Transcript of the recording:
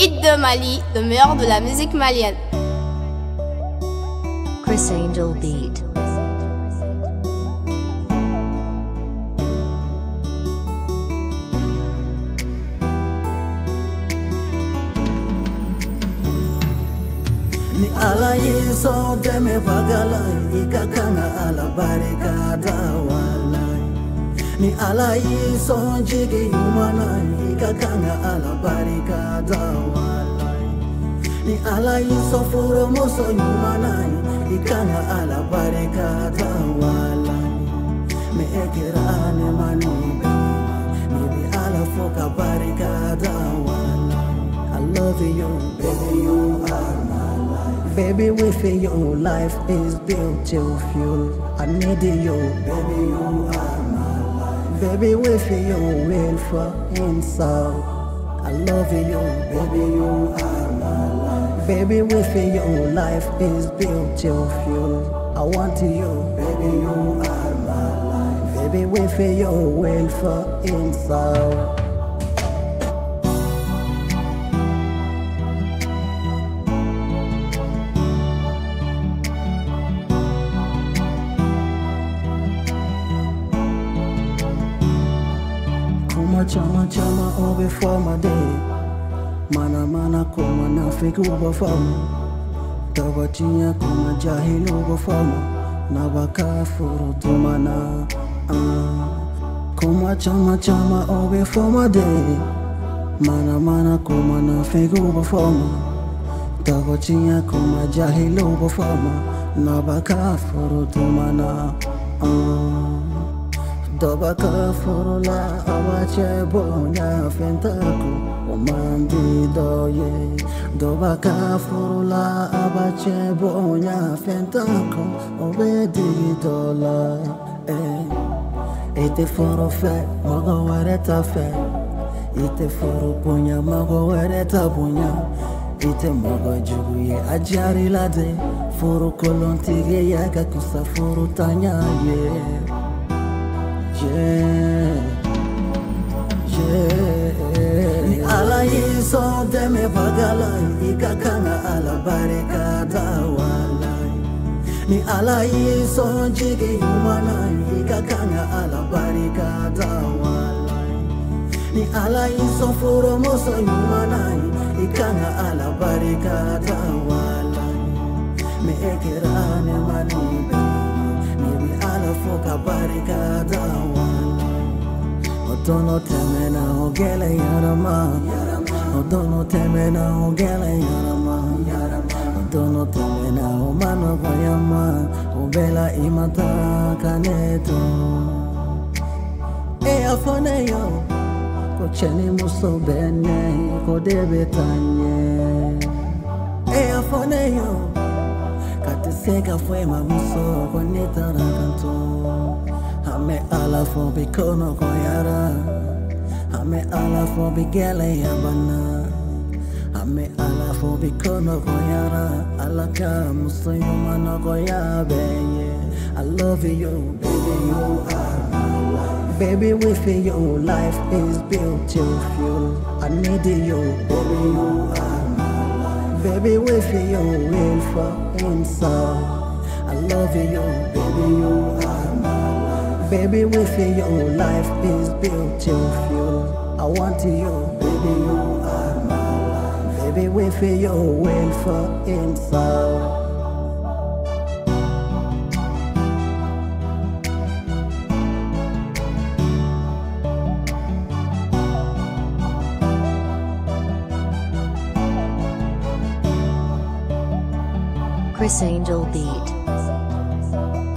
hit de Mali, le meilleur de la musique malienne. Chris Angel Beat. Ni ala yiso deme bagala ikakanga ala barika dawala. Ni ala yiso jigi humana ikakanga ala barika dawala. Ni ala yiso furo moso humana ikanga ala barika dawala. Me ekirane mani ni bi ala foka barika dawala. I love you, baby, you are my life. Baby, with you, life is beautiful. I need you, baby, you are my life. Baby, with you, will for inside. I love you, baby, you are my life. Baby, with you, life is beautiful. I want you, baby, you are my life. Baby, with you, will for inside. Chama chama oh before my day. Mana mana kuma na fiku bafama. Tabatinha kuma jahilu bafama. Na baka furu tumana. Kuma chama chama oh before my day. Mana mana kuma na fiku bafama. Tabatinha kuma jahilu bafama. Na baka furu tumana. Dobaka furula awache bonya fentaku omandi doye. Dobaka furula awache bonya fentaku obedi dola. Ite foro fe mago wareta fe. Ite foro bonya mago wareta bonya. Ite mago juguye ajari lade. Foro kolontige yaga kusa foro tanya ye. Ni ala yiso deme bagala ikakanga ala barika dawala. Ni ala yiso jigi humana ikakanga ala barika dawala. Ni ala yiso furo moso humana ikanga ala barika dawala. Me ekirane mani ni ala foka barika dawala. Odono temena ogele yarama. Odono temena ogele yarama. Odono temena omano bayama. Obela imata kaneto. E afone yo kocheni muso bene kodebetanye. E afone yo katiseka fue mamuso koneta rakanto. Hame ala fo bikono koyara. Hame ala fo bigele yabana. Hame ala fo bikono koyara. Alaka musayuma no koyabeye. I love you, baby, you are my life. Baby, with you, life is beautiful. I need you, baby, you are my life. Baby, with you, will for inside. I love you, baby, you are my life. Baby, with you, life is beautiful. I want you, baby, you are my life. Baby, with you, will for inside. Chris Angel Beat.